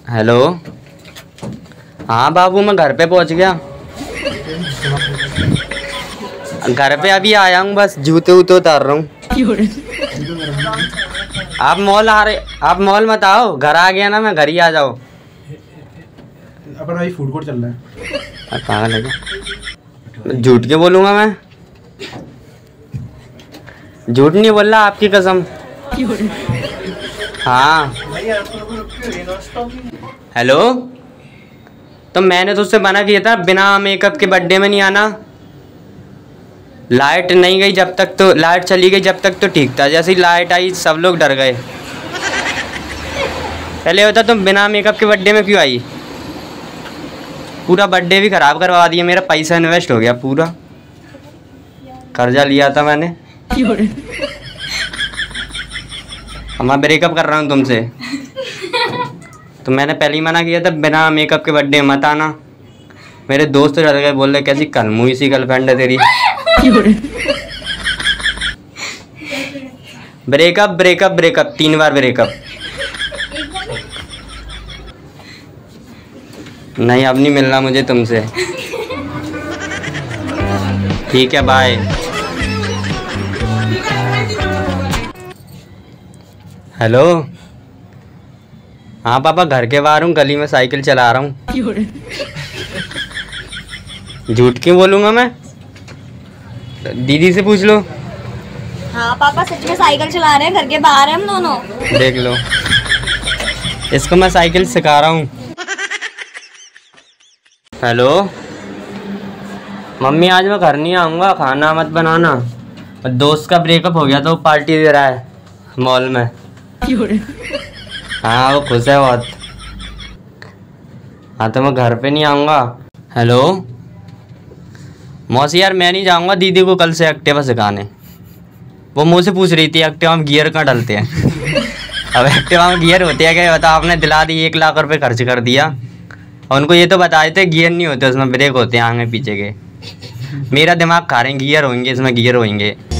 Hello. हाँ बाबू, मैं घर पे पहुंच गया। घर पे अभी आया हूँ, बस जूते वूते उतार रहा हूँ। आप मॉल मत आओ, घर आ गया ना मैं, घर ही आ जाओ। अपना ही फूड कोर्ट चल रहा है। पागल है क्या? झूठ क्यों बोलूँगा मैं? झूठ नहीं बोल रहा, आपकी कसम। हाँ हेलो। तो मैंने तो उससे मना किया था बिना मेकअप के बर्थडे में नहीं आना। लाइट नहीं गई जब तक, तो लाइट चली गई जब तक तो ठीक था, जैसे ही लाइट आई सब लोग डर गए। पहले होता तुम बिना मेकअप के बर्थडे में क्यों आई? पूरा बर्थडे भी ख़राब करवा दिया, मेरा पैसा इन्वेस्ट हो गया पूरा, कर्जा लिया था मैंने। मैं ब्रेकअप कर रहा हूँ तुमसे। तो मैंने पहले ही मना किया था बिना मेकअप के बर्थडे मत आना। मेरे दोस्त तो डर गए, बोल रहे कैसी कलमुई सी गर्लफ्रेंड है तेरी। ब्रेकअप ब्रेकअप ब्रेकअप 3 बार ब्रेकअप। नहीं, अब नहीं मिलना मुझे तुमसे। ठीक है, बाय। हेलो। हाँ पापा, घर के बाहर हूँ, गली में साइकिल चला रहा हूँ। झूठ क्यों बोलूँगा मैं? दीदी से पूछ लो। हाँ पापा, सच में साइकिल चला रहे हैं, घर के बाहर हैं हम दोनों। देख लो, इसको मैं साइकिल सिखा रहा हूँ। हेलो मम्मी, आज मैं घर नहीं आऊँगा, खाना मत बनाना। दोस्त का ब्रेकअप हो गया तो वो पार्टी दे रहा है मॉल में। हाँ, वो खुश है बहुत। हाँ तो मैं घर पे नहीं आऊँगा। हेलो मौसी, यार मैं नहीं जाऊँगा दीदी को कल से एक्टिवा सिखाने। वो मुझसे पूछ रही थी एक्टिवा में गियर कहाँ डलते हैं। अब एक्टिवा में गियर होते हैं क्या बता? आपने दिला दी, 1 लाख रुपए खर्च कर दिया और उनको ये तो बताए थे गियर नहीं होते, उसमें ब्रेक होते हैं आगे पीछे के। मेरा दिमाग खा रहे हैं, गियर होंगे इसमें, गियर होंगे।